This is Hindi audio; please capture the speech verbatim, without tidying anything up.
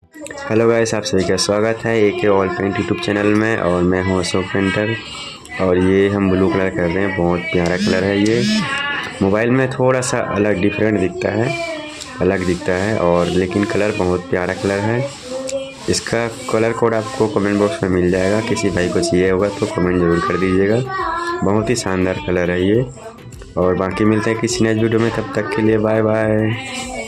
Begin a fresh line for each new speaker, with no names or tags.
हेलो गाइस, आप सभी का स्वागत है एक ऑल पेंट यूट्यूब चैनल में। और मैं हूँ अशोक पेंटर। और ये हम ब्लू कलर कर रहे हैं, बहुत प्यारा कलर है ये। मोबाइल में थोड़ा सा अलग डिफरेंट दिखता है अलग दिखता है और लेकिन कलर बहुत प्यारा कलर है। इसका कलर कोड आपको कमेंट बॉक्स में मिल जाएगा। किसी भाई को चाहिए होगा तो कमेंट ज़रूर कर दीजिएगा। बहुत ही शानदार कलर है ये। और बाकी मिलते हैं किसी नेक्स्ट वीडियो में, तब तक के लिए बाय बाय।